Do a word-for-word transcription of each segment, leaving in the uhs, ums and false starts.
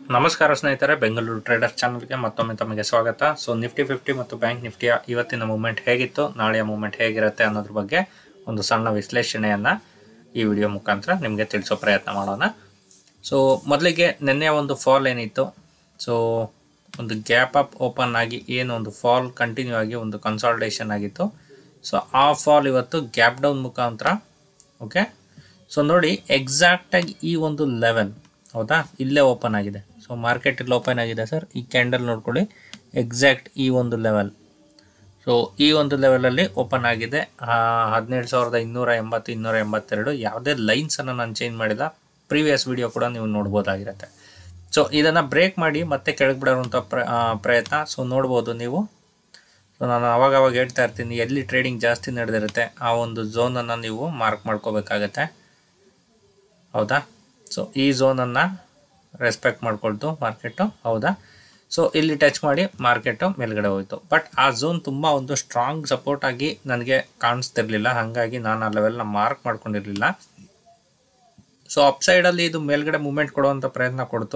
ನಮಸ್ಕಾರ ಸ್ನೇಹಿತರೆ, ಬೆಂಗಳೂರು ಟ್ರೇಡರ್ ಚಾನಲ್ಗೆ ಮತ್ತೊಮ್ಮೆ ತಮಗೆ ಸ್ವಾಗತ. ಸೊ ನಿಫ್ಟಿ ಫಿಫ್ಟಿ ಮತ್ತು ಬ್ಯಾಂಕ್ ನಿಫ್ಟಿಯ ಇವತ್ತಿನ ಮೂವ್ಮೆಂಟ್ ಹೇಗಿತ್ತು, ನಾಳೆಯ ಮೂವ್ಮೆಂಟ್ ಹೇಗಿರುತ್ತೆ ಅನ್ನೋದ್ರ ಬಗ್ಗೆ ಒಂದು ಸಣ್ಣ ವಿಶ್ಲೇಷಣೆಯನ್ನು ಈ ವಿಡಿಯೋ ಮುಖಾಂತರ ನಿಮಗೆ ತಿಳಿಸೋ ಪ್ರಯತ್ನ ಮಾಡೋಣ. ಸೊ ಮೊದಲಿಗೆ ನಿನ್ನೆಯ ಒಂದು ಫಾಲ್ ಏನಿತ್ತು, ಸೊ ಒಂದು ಗ್ಯಾಪ್ ಅಪ್ ಓಪನ್ ಆಗಿ ಏನು ಒಂದು ಫಾಲ್ ಕಂಟಿನ್ಯೂ ಆಗಿ ಒಂದು ಕನ್ಸಾಲ್ಟೇಷನ್ ಆಗಿತ್ತು. ಸೊ ಆ ಫಾಲ್ ಇವತ್ತು ಗ್ಯಾಪ್ ಡೌನ್ ಮುಖಾಂತರ ಓಕೆ. ಸೊ ನೋಡಿ ಎಕ್ಸಾಕ್ಟಾಗಿ ಈ ಒಂದು ಲೆವೆಲ್ ಹೌದಾ, ಇಲ್ಲೇ ಓಪನ್ ಆಗಿದೆ. ಸೊ ಮಾರ್ಕೆಟ್ ಇಲ್ಲಿ ಓಪನ್ ಆಗಿದೆ ಸರ್, ಈ ಕ್ಯಾಂಡಲ್ ನೋಡ್ಕೊಳ್ಳಿ, ಎಕ್ಸಾಕ್ಟ್ ಈ ಒಂದು ಲೆವೆಲ್. ಸೊ ಈ ಒಂದು ಲೆವೆಲಲ್ಲಿ ಓಪನ್ ಆಗಿದೆ. ಹದಿನೇಳು ಸಾವಿರದ ಇನ್ನೂರ ಎಂಬತ್ತು ಇನ್ನೂರ ಎಂಬತ್ತೆರಡು ಯಾವುದೇ ಲೈನ್ಸನ್ನು ನಾನು ಚೇಂಜ್ ಮಾಡಿಲ್ಲ. ಪ್ರೀವಿಯಸ್ ವಿಡಿಯೋ ಕೂಡ ನೀವು ನೋಡ್ಬೋದಾಗಿರುತ್ತೆ. ಸೊ ಇದನ್ನು ಬ್ರೇಕ್ ಮಾಡಿ ಮತ್ತೆ ಕೆಳಗೆ ಬಿಡೋವಂಥ ಪ್ರ ಪ್ರಯತ್ನ ಸೊ ನೋಡ್ಬೋದು ನೀವು. ಸೊ ನಾನು ಅವಾಗ ಅವಾಗ ಹೇಳ್ತಾ ಇರ್ತೀನಿ, ಎಲ್ಲಿ ಟ್ರೇಡಿಂಗ್ ಜಾಸ್ತಿ ನಡೆದಿರುತ್ತೆ ಆ ಒಂದು ಝೋನನ್ನು ನೀವು ಮಾರ್ಕ್ ಮಾಡ್ಕೋಬೇಕಾಗತ್ತೆ ಹೌದಾ. ಸೊ ಈ ಝೋನನ್ನು ರೆಸ್ಪೆಕ್ಟ್ ಮಾಡ್ಕೊಳ್ತು ಮಾರ್ಕೆಟು ಹೌದಾ. ಸೊ ಇಲ್ಲಿ ಟಚ್ ಮಾಡಿ ಮಾರ್ಕೆಟು ಮೇಲ್ಗಡೆ ಹೋಯಿತು. ಬಟ್ ಆ ಝೋನ್ ತುಂಬ ಒಂದು ಸ್ಟ್ರಾಂಗ್ ಸಪೋರ್ಟ್ ಆಗಿ ನನಗೆ ಕಾಣಿಸ್ತಿರ್ಲಿಲ್ಲ, ಹಾಗಾಗಿ ನಾನು ಆ ಲೆವೆಲ್ನ ಮಾರ್ಕ್ ಮಾಡ್ಕೊಂಡಿರಲಿಲ್ಲ. ಸೊ ಅಪ್ಸೈಡಲ್ಲಿ ಇದು ಮೇಲ್ಗಡೆ ಮೂವ್ಮೆಂಟ್ ಕೊಡುವಂಥ ಪ್ರಯತ್ನ ಕೊಡ್ತು.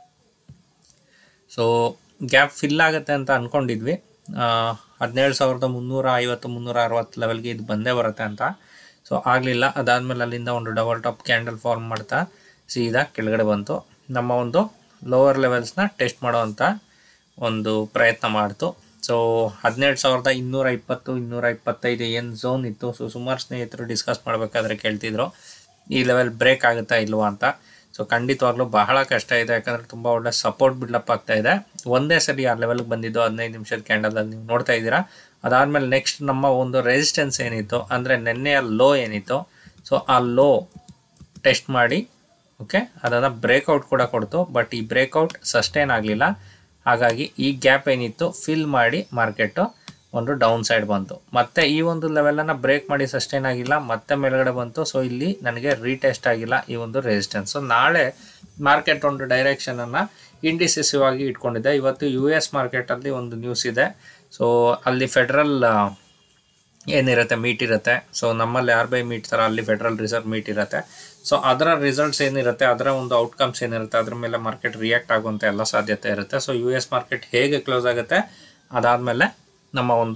ಸೊ ಗ್ಯಾಪ್ ಫಿಲ್ ಆಗುತ್ತೆ ಅಂತ ಅಂದ್ಕೊಂಡಿದ್ವಿ. ಹದಿನೇಳು ಸಾವಿರದ ಮುನ್ನೂರ ಐವತ್ತು ಮುನ್ನೂರ ಅರವತ್ತು ಲೆವೆಲ್ಗೆ ಇದು ಬಂದೇ ಬರುತ್ತೆ ಅಂತ. ಸೊ ಆಗಲಿಲ್ಲ. ಅದಾದಮೇಲೆ ಅಲ್ಲಿಂದ ಒಂದು ಡಬಲ್ ಟಾಪ್ ಕ್ಯಾಂಡಲ್ ಫಾರ್ಮ್ ಮಾಡ್ತಾ ಸೀದಾ ಕೆಳಗಡೆ ಬಂತು. ನಮ್ಮ ಒಂದು ಲೋವರ್ ಲೆವೆಲ್ಸ್ನ ಟೆಸ್ಟ್ ಮಾಡೋವಂಥ ಒಂದು ಪ್ರಯತ್ನ ಮಾಡ್ತು. ಸೊ ಹದಿನೇಳು ಸಾವಿರದ ಇನ್ನೂರ ಇಪ್ಪತ್ತು ಇನ್ನೂರ ಇಪ್ಪತ್ತೈದು ಏನು ಝೋನ್ ಇತ್ತು. ಸೊ ಸುಮಾರು ಸ್ನೇಹಿತರು ಡಿಸ್ಕಸ್ ಮಾಡಬೇಕಾದ್ರೆ ಕೇಳ್ತಿದ್ರು ಈ ಲೆವೆಲ್ ಬ್ರೇಕ್ ಆಗುತ್ತಾ ಇಲ್ವಾ ಅಂತ. ಸೊ ಖಂಡಿತವಾಗ್ಲೂ ಬಹಳ ಕಷ್ಟ ಇದೆ, ಯಾಕಂದರೆ ತುಂಬ ಒಳ್ಳೆ ಸಪೋರ್ಟ್ ಬಿಲ್ಡಪ್ ಆಗ್ತಾ ಇದೆ. ಒಂದೇ ಸರಿ ಆ ಲೆವೆಲ್ಗೆ ಬಂದಿದ್ದು ಹದಿನೈದು ನಿಮಿಷದ ಕ್ಯಾಂಡಲಲ್ಲಿ ನೀವು ನೋಡ್ತಾ ಇದ್ದೀರಾ. ಅದಾದಮೇಲೆ ನೆಕ್ಸ್ಟ್ ನಮ್ಮ ಒಂದು ರೆಸಿಸ್ಟೆನ್ಸ್ ಏನಿತ್ತು, ಅಂದರೆ ನೆನ್ನೆಯ ಲೋ ಏನಿತ್ತು, ಸೊ ಆ ಲೋ ಟೆಸ್ಟ್ ಮಾಡಿ ಓಕೆ ಅದನ್ನು ಬ್ರೇಕ್ಔಟ್ ಕೂಡ ಕೊಡ್ತು. ಬಟ್ ಈ ಬ್ರೇಕ್ಔಟ್ ಸಸ್ಟೈನ್ ಆಗಲಿಲ್ಲ. ಹಾಗಾಗಿ ಈ ಗ್ಯಾಪ್ ಏನಿತ್ತು ಫಿಲ್ ಮಾಡಿ ಮಾರ್ಕೆಟು ಒಂದು ಡೌನ್ ಸೈಡ್ ಬಂತು. ಮತ್ತೆ ಈ ಒಂದು ಲೆವೆಲನ್ನು ಬ್ರೇಕ್ ಮಾಡಿ ಸಸ್ಟೈನ್ ಆಗಿಲ್ಲ, ಮತ್ತೆ ಮೇಲ್ಗಡೆ ಬಂತು. ಸೊ ಇಲ್ಲಿ ನನಗೆ ರೀಟೆಸ್ಟ್ ಆಗಿಲ್ಲ ಈ ಒಂದು ರೆಸಿಸ್ಟೆನ್ಸ್. ಸೊ ನಾಳೆ ಮಾರ್ಕೆಟ್ ಒಂದು ಡೈರೆಕ್ಷನನ್ನು ಇಂಡಿಸಿಸಿವ್ ಆಗಿ ಇಟ್ಕೊಂಡಿದೆ. ಇವತ್ತು ಯು ಎಸ್ ಮಾರ್ಕೆಟಲ್ಲಿ ಒಂದು ನ್ಯೂಸ್ ಇದೆ. ಸೊ ಅಲ್ಲಿ ಫೆಡ್ರಲ್ ಏನಿರುತ್ತೆ ಮೀಟ್ ಇರುತ್ತೆ. ಸೊ ನಮ್ಮಲ್ಲಿ ಆರ್ ಬಿ ಐ ಮೀಟ್ ಥರ ಅಲ್ಲಿ ಫೆಡ್ರಲ್ ರಿಸರ್ವ್ ಮೀಟ್ ಇರುತ್ತೆ. ಸೊ ಅದರ ರಿಸಲ್ಟ್ಸ್ ಏನಿರುತ್ತೆ, ಅದರ ಒಂದು ಔಟ್ಕಮ್ಸ್ ಏನಿರುತ್ತೆ, ಅದ್ರ ಮೇಲೆ ಮಾರ್ಕೆಟ್ ರಿಯಾಕ್ಟ್ ಆಗುವಂಥ ಎಲ್ಲ ಸಾಧ್ಯತೆ ಇರುತ್ತೆ. ಸೊ ಯು ಎಸ್ ಮಾರ್ಕೆಟ್ ಹೇಗೆ ಕ್ಲೋಸ್ ಆಗುತ್ತೆ, ಅದಾದಮೇಲೆ ನಮ್ಮ ಒಂದು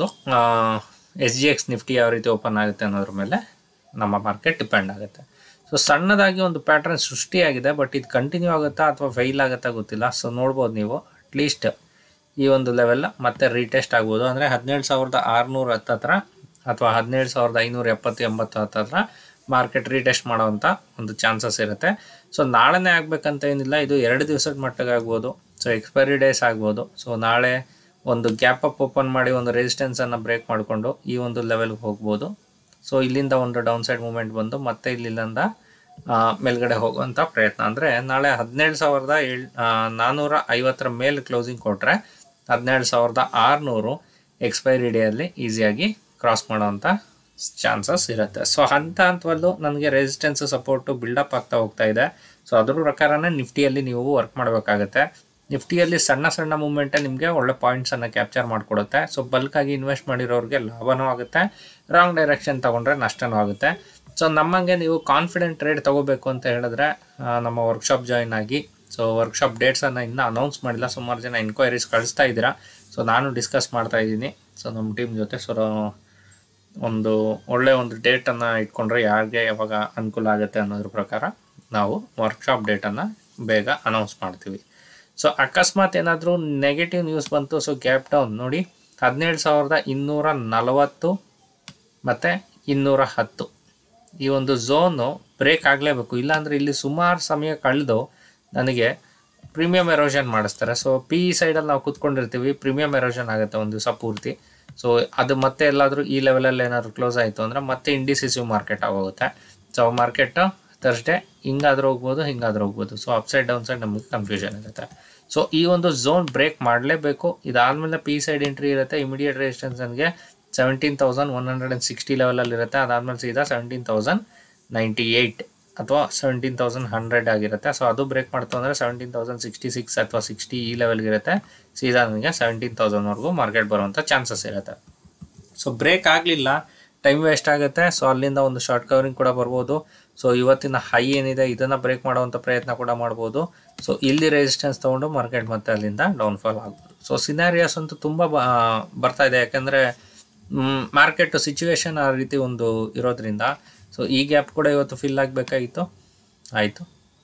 ಎಸ್ ಜಿ ಎಕ್ಸ್ ನಿಫ್ಟಿ ಯಾವ ರೀತಿ ಓಪನ್ ಆಗುತ್ತೆ ಅನ್ನೋದ್ರ ಮೇಲೆ ನಮ್ಮ ಮಾರ್ಕೆಟ್ ಡಿಪೆಂಡ್ ಆಗುತ್ತೆ. ಸೊ ಸಣ್ಣದಾಗಿ ಒಂದು ಪ್ಯಾಟ್ರನ್ ಸೃಷ್ಟಿಯಾಗಿದೆ, ಬಟ್ ಇದು ಕಂಟಿನ್ಯೂ ಆಗುತ್ತಾ ಅಥವಾ ಫೈಲ್ ಆಗುತ್ತಾ ಗೊತ್ತಿಲ್ಲ. ಸೊ ನೋಡ್ಬೋದು ನೀವು, ಅಟ್ಲೀಸ್ಟ್ ಈ ಒಂದು ಲೆವೆಲ್ ಮತ್ತೆ ರೀಟೆಸ್ಟ್ ಆಗ್ಬೋದು. ಅಂದರೆ ಹದಿನೇಳು ಸಾವಿರದ ಆರುನೂರ ಹತ್ತತ್ರ ಅಥವಾ ಹದಿನೇಳು ಸಾವಿರದ ಐನೂರ ಎಪ್ಪತ್ತು ಎಂಬತ್ತು ಹತ್ತತ್ರ ಮಾರ್ಕೆಟ್ ರೀಟೆಸ್ಟ್ ಮಾಡೋವಂಥ ಒಂದು ಚಾನ್ಸಸ್ ಇರುತ್ತೆ. ಸೊ ನಾಳೆನೇ ಆಗಬೇಕಂತ ಏನಿಲ್ಲ, ಇದು ಎರಡು ದಿವಸದ ಮಟ್ಟಿಗೆ ಆಗ್ಬೋದು. ಸೊ ಎಕ್ಸ್ಪೈರಿ ಡೇಸ್ ಆಗ್ಬೋದು. ಸೊ ನಾಳೆ ಒಂದು ಗ್ಯಾಪ್ ಅಪ್ ಓಪನ್ ಮಾಡಿ ಒಂದು ರೆಸಿಸ್ಟೆನ್ಸನ್ನು ಬ್ರೇಕ್ ಮಾಡಿಕೊಂಡು ಈ ಒಂದು ಲೆವೆಲ್ಗೆ ಹೋಗ್ಬೋದು. ಸೊ ಇಲ್ಲಿಂದ ಒಂದು ಡೌನ್ ಸೈಡ್ ಮೂವ್ಮೆಂಟ್ ಬಂದು ಮತ್ತೆ ಇಲ್ಲಿಂದ ಮೇಲ್ಗಡೆ ಹೋಗುವಂಥ ಪ್ರಯತ್ನ. ಅಂದರೆ ನಾಳೆ ಹದಿನೇಳು ಸಾವಿರದ ಏಳ್ ನಾನ್ನೂರ ಐವತ್ತರ ಮೇಲೆ ಕ್ಲೋಸಿಂಗ್ ಕೊಟ್ಟರೆ ಹದಿನೇಳು ಸಾವಿರದ ಆರುನೂರು ಎಕ್ಸ್ಪೈರಿ ಡೇಯಲ್ಲಿ ಈಸಿಯಾಗಿ ಕ್ರಾಸ್ ಮಾಡೋವಂಥ ಚಾನ್ಸಸ್ ಇರುತ್ತೆ. ಸೊ ಹಂತ ಹಂತವಲ್ಲೂ ನನಗೆ ರೆಸಿಸ್ಟೆನ್ಸ್ ಸಪೋರ್ಟು ಬಿಲ್ಡಪ್ ಆಗ್ತಾ ಹೋಗ್ತಾ ಇದೆ. ಸೊ ಅದ್ರ ಪ್ರಕಾರನೇ ನಿಫ್ಟಿಯಲ್ಲಿ ನೀವು ವರ್ಕ್ ಮಾಡಬೇಕಾಗತ್ತೆ. ನಿಫ್ಟಿಯಲ್ಲಿ ಸಣ್ಣ ಸಣ್ಣ ಮೂವ್ಮೆಂಟೇ ನಿಮಗೆ ಒಳ್ಳೆ ಪಾಯಿಂಟ್ಸನ್ನು ಕ್ಯಾಪ್ಚರ್ ಮಾಡಿಕೊಡುತ್ತೆ. ಸೊ ಬಲ್ಕಾಗಿ ಇನ್ವೆಸ್ಟ್ ಮಾಡಿರೋರಿಗೆ ಲಾಭನೂ ಆಗುತ್ತೆ, ರಾಂಗ್ ಡೈರೆಕ್ಷನ್ ತೊಗೊಂಡ್ರೆ ನಷ್ಟನೂ ಆಗುತ್ತೆ. ಸೊ ನಮ್ಮಂಗೆ ನೀವು ಕಾನ್ಫಿಡೆಂಟ್ ಟ್ರೇಡ್ ತೊಗೋಬೇಕು ಅಂತ ಹೇಳಿದ್ರೆ ನಮ್ಮ ವರ್ಕ್ಶಾಪ್ ಜಾಯಿನ್ ಆಗಿ. ಸೊ ವರ್ಕ್ಶಾಪ್ ಡೇಟ್ಸನ್ನು ಇನ್ನೂ ಅನೌನ್ಸ್ ಮಾಡಿಲ್ಲ, ಸುಮಾರು ಜನ ಎನ್ಕ್ವೈರೀಸ್ ಕಳಿಸ್ತಾ ಇದ್ದೀರಾ. ಸೊ ನಾನು ಡಿಸ್ಕಸ್ ಮಾಡ್ತಾ ಇದ್ದೀನಿ ಸೊ ನಮ್ಮ ಟೀಮ್ ಜೊತೆ. ಸೊ ಒಂದು ಒಳ್ಳೆಯ ಒಂದು ಡೇಟನ್ನು ಇಟ್ಕೊಂಡ್ರೆ ಯಾರಿಗೆ ಯಾವಾಗ ಅನುಕೂಲ ಆಗುತ್ತೆ ಅನ್ನೋದ್ರ ಪ್ರಕಾರ ನಾವು ವರ್ಕ್ಶಾಪ್ ಡೇಟನ್ನು ಬೇಗ ಅನೌನ್ಸ್ ಮಾಡ್ತೀವಿ. ಸೊ ಅಕಸ್ಮಾತ್ ಏನಾದರೂ ನೆಗೆಟಿವ್ ನ್ಯೂಸ್ ಬಂತು, ಸೊ ಗ್ಯಾಪ್ ಡೌನ್ ನೋಡಿ ಹದಿನೇಳು ಸಾವಿರದ ಇನ್ನೂರ ನಲವತ್ತು ಮತ್ತು ಇನ್ನೂರ ಹತ್ತು ಈ ಒಂದು ಝೋನು ಬ್ರೇಕ್ ಆಗಲೇಬೇಕು. ಇಲ್ಲಾಂದರೆ ಇಲ್ಲಿ ಸುಮಾರು ಸಮಯ ಕಳೆದು ನನಗೆ ಪ್ರೀಮಿಯಮ್ ಎರೋಷನ್ ಮಾಡಿಸ್ತಾರೆ. ಸೊ ಪಿ ಇ ಸೈಡಲ್ಲಿ ನಾವು ಕೂತ್ಕೊಂಡಿರ್ತೀವಿ, ಪ್ರೀಮಿಯಮ್ ಎರೋಷನ್ ಆಗುತ್ತೆ ಒಂದು ದಿವಸ ಪೂರ್ತಿ. ಸೊ ಅದು ಮತ್ತೆ ಎಲ್ಲಾದರೂ ಈ ಲೆವೆಲಲ್ಲಿ ಏನಾದರೂ ಕ್ಲೋಸ್ ಆಯಿತು ಅಂದರೆ ಮತ್ತೆ ಇಂಡಿಸಿಸಿವ್ ಮಾರ್ಕೆಟ್ ಆಗೋಗುತ್ತೆ. ಸೊ ಮಾರ್ಕೆಟ್ ಥರ್ಸ್ಡೇ ಹಿಂಗಾದ್ರೂ ಹೋಗ್ಬೋದು, ಹಿಂಗಾದ್ರೂ ಹೋಗ್ಬೋದು. ಸೊ ಅಪ್ಸೈಡ್ ಡೌನ್ ಸೈಡ್ ನಮಗೆ ಕನ್ಫ್ಯೂಷನ್ ಇರುತ್ತೆ. ಸೊ ಈ ಒಂದು ಝೋನ್ ಬ್ರೇಕ್ ಮಾಡಲೇಬೇಕು. ಇದಾದಮೇಲೆ ಪಿ ಸೈಡ್ ಎಂಟ್ರಿ ಇರುತ್ತೆ. ಇಮಿಡಿಯೇಟ್ ರೆಸಿಸ್ಟೆನ್ಸ್ ನನಗೆ seventeen thousand one hundred and sixty ಲೆವೆಲಲ್ಲಿ ಇರುತ್ತೆ. ಅದಾದಮೇಲೆ ಸೀದಾ ಸೆವೆಂಟೀನ್ ತೌಸಂಡ್ ನೈಂಟಿ ಏಯ್ಟ್ ಅಥವಾ ಸೆವೆಂಟೀನ್ ತೌಸಂಡ್ ಹಂಡ್ರೆಡ್ ಆಗಿರುತ್ತೆ. ಸೊ ಅದು ಬ್ರೇಕ್ ಮಾಡ್ತು ಅಂದರೆ ಸೆವೆಂಟೀನ್ ತೌಸಂಡ್ ಸಿಕ್ಸ್ಟಿ ಸಿಕ್ಸ್ ಅಥವಾ ಸಿಕ್ಸ್ಟಿ ಈ ಲೆವೆಲ್ಗಿರುತ್ತೆ. ಸೀದಾ ನನಗೆ ಸೆವೆಂಟೀನ್ ತೌಸಂಡ್ವರೆಗೂ ಮಾರ್ಕೆಟ್ ಬರುವಂಥ ಚಾನ್ಸಸ್ ಇರುತ್ತೆ. ಸೊ ಬ್ರೇಕ್ ಆಗಲಿಲ್ಲ, ಟೈಮ್ ವೇಸ್ಟ್ ಆಗುತ್ತೆ. ಸೊ ಅಲ್ಲಿಂದ ಒಂದು ಶಾರ್ಟ್ ಕವರಿಂಗ್ ಕೂಡ ಬರ್ಬೋದು. ಸೊ ಇವತ್ತಿನ ಹೈ ಏನಿದೆ ಇದನ್ನು ಬ್ರೇಕ್ ಮಾಡುವಂಥ ಪ್ರಯತ್ನ ಕೂಡ ಮಾಡ್ಬೋದು. ಸೊ ಇಲ್ಲಿ ರೆಸಿಸ್ಟೆನ್ಸ್ ತೊಗೊಂಡು ಮಾರ್ಕೆಟ್ ಮತ್ತೆ ಅಲ್ಲಿಂದ ಡೌನ್ಫಾಲ್ ಆಗ್ಬೋದು. ಸೊ ಸಿನಾರಿಯಸ್ ಅಂತೂ ತುಂಬ ಬರ್ತಾ ಇದೆ, ಯಾಕೆಂದರೆ ಮಾರ್ಕೆಟ್ ಸಿಚುವೇಶನ್ ಆ ರೀತಿ ಒಂದು ಇರೋದ್ರಿಂದ. ಸೊ ಈ ಗ್ಯಾಪ್ ಕೂಡ ಇವತ್ತು ಫಿಲ್ ಆಗಬೇಕಾಗಿತ್ತು, ಆಯಿತು.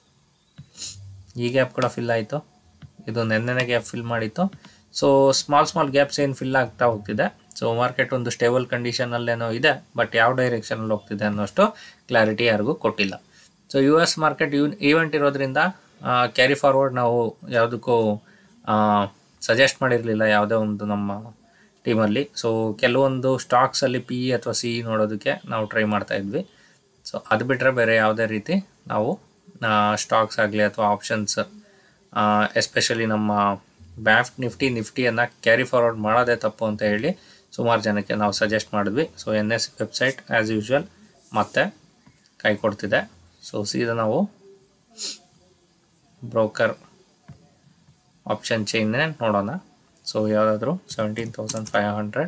ಈ ಗ್ಯಾಪ್ ಕೂಡ ಫಿಲ್ ಆಯಿತು, ಇದು ನೆನ್ನೆನೇ ಗ್ಯಾಪ್ ಫಿಲ್ ಮಾಡಿತ್ತು. ಸೊ ಸ್ಮಾಲ್ ಸ್ಮಾಲ್ ಗ್ಯಾಪ್ಸ್ ಏನು ಫಿಲ್ ಆಗ್ತಾ ಹೋಗ್ತಿದೆ. ಸೊ ಮಾರ್ಕೆಟ್ ಒಂದು ಸ್ಟೇಬಲ್ ಕಂಡೀಷನಲ್ಲೇನೋ ಇದೆ, ಬಟ್ ಯಾವ ಡೈರೆಕ್ಷನಲ್ಲಿ ಹೋಗ್ತಿದೆ ಅನ್ನೋಷ್ಟು ಕ್ಲಾರಿಟಿ ಯಾರಿಗೂ ಕೊಟ್ಟಿಲ್ಲ. So U S market U event ಇರೋದ್ರಿಂದ ಕ್ಯಾರಿ ಫಾರ್ವರ್ಡ್ ನಾವು ಯಾವುದಕ್ಕೂ ಸಜೆಸ್ಟ್ ಮಾಡಿರಲಿಲ್ಲ ಯಾವುದೇ ಒಂದು ನಮ್ಮ ಟೀಮಲ್ಲಿ. ಸೊ ಕೆಲವೊಂದು ಸ್ಟಾಕ್ಸಲ್ಲಿ ಪಿ ಇ ಅಥವಾ ಸಿ ಇ ನೋಡೋದಕ್ಕೆ ನಾವು ಟ್ರೈ ಮಾಡ್ತಾಯಿದ್ವಿ. ಸೊ ಅದು ಬಿಟ್ಟರೆ ಬೇರೆ ಯಾವುದೇ ರೀತಿ ನಾವು ಸ್ಟಾಕ್ಸ್ ಆಗಲಿ ಅಥವಾ ಆಪ್ಷನ್ಸ್, ಎಸ್ಪೆಷಲಿ ನಮ್ಮ ಬ್ಯಾಫ್ಟ್ ನಿಫ್ಟಿ ನಿಫ್ಟಿಯನ್ನು ಕ್ಯಾರಿ ಫಾರ್ವರ್ಡ್ ಮಾಡೋದೇ ತಪ್ಪು ಅಂತ ಹೇಳಿ ಸುಮಾರು ಜನಕ್ಕೆ ನಾವು ಸಜೆಸ್ಟ್ ಮಾಡಿದ್ವಿ. So N S website as usual ಮತ್ತೆ ಕೈ ಕೊಡ್ತಿದೆ. ಸೊ ಸೀದಾ ನಾವು ಬ್ರೋಕರ್ ಆಪ್ಷನ್ ಚೈನ್ನೇ ನೋಡೋಣ. ಸೊ ಯಾವುದಾದ್ರೂ seventeen thousand five hundred